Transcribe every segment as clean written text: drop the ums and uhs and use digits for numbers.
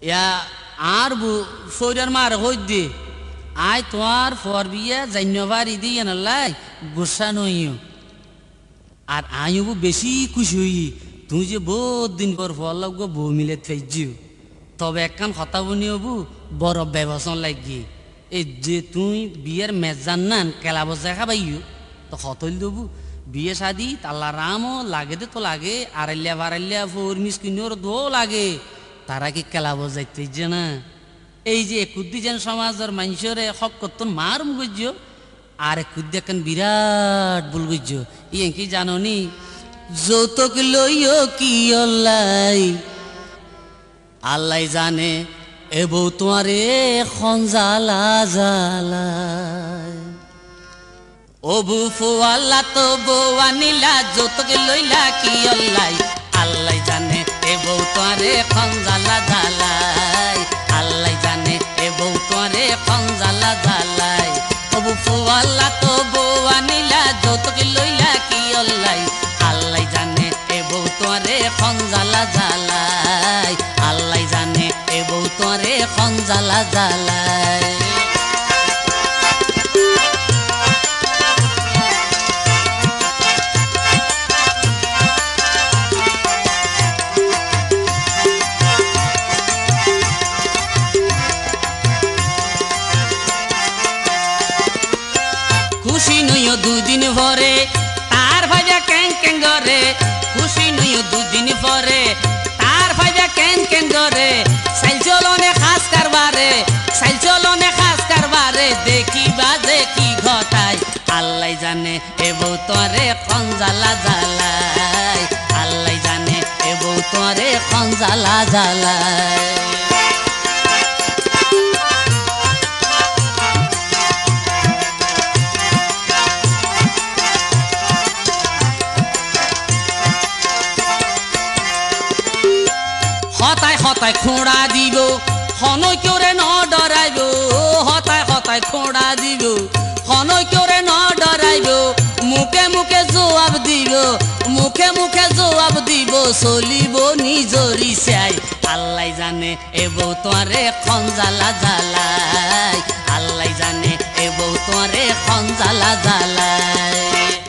ইয়া আর সৈরার মার হই দে আয় তোমার ফর বিয়া জান্যবার ইদি এনালাই গোসা নইও আর আইবু বেশি খুশি হই তুই যে বহুত দিন পর ফল লাগবো বউ মিলে থাইজিও তবে একখান কথা বনি হবু বড় ব্যবসন লাগি এই যে তুই বিয়ের মেজান নান কেলা বসা খাবাইও তো হতল দেবু বিয়ে শাদি তাল্লা রামও লাগে দে তো লাগে আড়াইলিয়া বাড়াইলিয়া ফোর মিস কিনোর দো লাগে তারা কি কেলা বজাইতে যে না এই যে একুদ্দি যেন সমাজের মানুষের হক করত মার মুগজ্য আর একুদ্দি এখন বিরাট ভুল বুঝছ ইয়ে কি জাননি যৌতুক লইও কি অল্লাই আল্লাহ জানে এ বউ তোমারে খঞ্জালা জালায় ও বু ফোয়াল্লা তো বউ আনিলা যৌতুক লইলা কি অল্লাই আল্লাহ জানে এ বউ তোমারে খঞ্জালা জালায় আল্লাহ জানে এ বউ তোমারে খঞ্জালা জালায় ও বু ফোয়াল্লা তো বউ আনিলা যৌতুক লইলা কি অল্লাই আল্লাহ জানে এ বউ তোমারে খঞ্জালা জালায় আল্লাহ জানে এ বউ তোমারে খঞ্জালা জালায় খুশি নইও দুদিন পরে তার ভাইয়া ক্যাং ক্যাং করে খুশি নইও দুদিন পরে তার ভাইয়া ক্যাং ক্যাং করে সাইল চলনে খাস কারবারে সাইল চলনে খাস কারবারে দেখি বাজে কি ঘটায় আল্লাহ জানে এ বউ তোরে খঞ্জালা জালায় আল্লাহ জানে এ বউ তোরে খঞ্জালা জালায় হতায় হতায় খোঁড়া দিব হনই কেউরে ন ডরাইব হতায় হতায় খোঁড়া দিব হনই কেউরে ন ডরাইব মুখে মুখে জবাব দিব মুখে মুখে জবাব দিব চলিব নিজরি চাই আল্লাহ জানে এ বউ তোরে খঞ্জালা জালায় আল্লাহ জানে এ বউ তোরে খঞ্জালা জালায়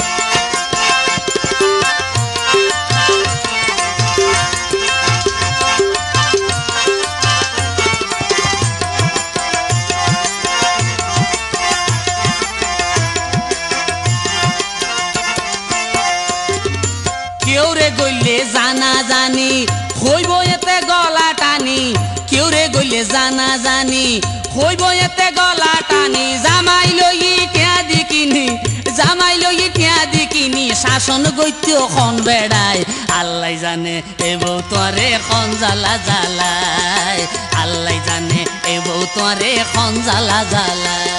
কেউরে গইলে জানা জানি হইব এতে গলা টানি কেউরে গইলে জানা জানি হইব এতে গলা টানি জামাই লই টিয়া দিকিনি জামাই লই টিয়া দিকিনি শাসন গইত্য খন বেড়ায় আল্লাহ জানে এ বউ তোরে খঞ্জালা জালায় আল্লাহ জানে এ বউ তোরে খঞ্জালা জালায়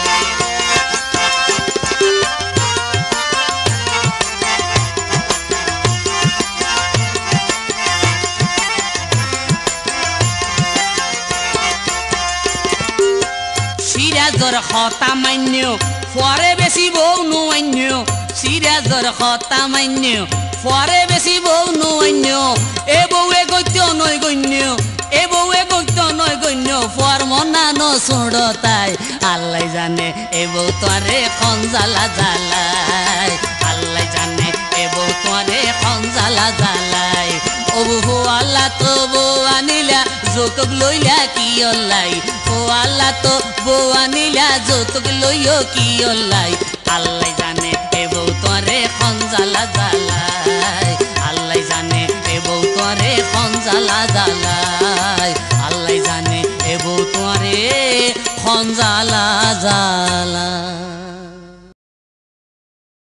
সিরাজর হতা মান্য পরে বেশি বউ নুয়ান্য সিরাজর হতা মান্য পরে বেশি বউ নুয়ান্য এ বউ এ গত্য নয় গণ্য এ বউ এ গত্য নয় গণ্য পর মনা ন সুড়তাই আল্লাহ জানে এ বউ তোরে খঞ্জালা জালায় আল্লাহ জানে এ বউ তোরে খঞ্জালা জালায় ও বউ আল্লাহ তো বউ আনিলা যৌতুক লইলা কি অল্লাই ও আল্লাহ তো বউ আনিলা যৌতুক লইও কি অল্লাই আল্লাহ জানে এ বউ তোরে খঞ্জালা জালায়